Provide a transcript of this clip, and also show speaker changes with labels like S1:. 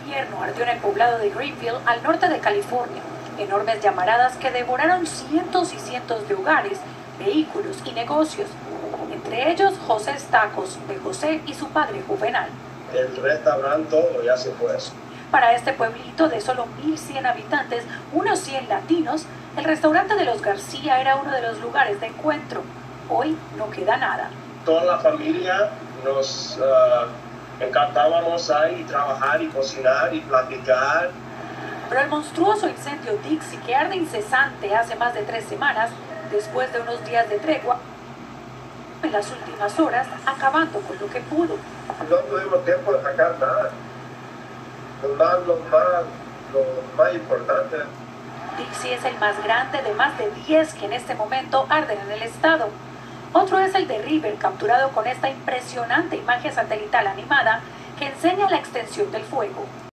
S1: invierno ardió en el poblado de Greenfield, al norte de California. Enormes llamaradas que devoraron cientos y cientos de hogares, vehículos y negocios. Entre ellos, José's Tacos, de José y su padre Juvenal.
S2: El restaurante todo ya se fue.
S1: Para este pueblito de solo 1.100 habitantes, unos 100 latinos, el restaurante de los García era uno de los lugares de encuentro. Hoy no queda nada.
S2: Toda la familia nos encantábamos ahí trabajar y cocinar y platicar.
S1: Pero el monstruoso incendio Dixie, que arde incesante hace más de 3 semanas, después de unos días de tregua, en las últimas horas, acabando con lo que pudo.
S2: No tuvimos tiempo de sacar nada. Lo más importante.
S1: Dixie es el más grande de más de 10 que en este momento arden en el estado. Otro es el de River, capturado con esta impresionante imagen satelital animada que enseña la extensión del fuego.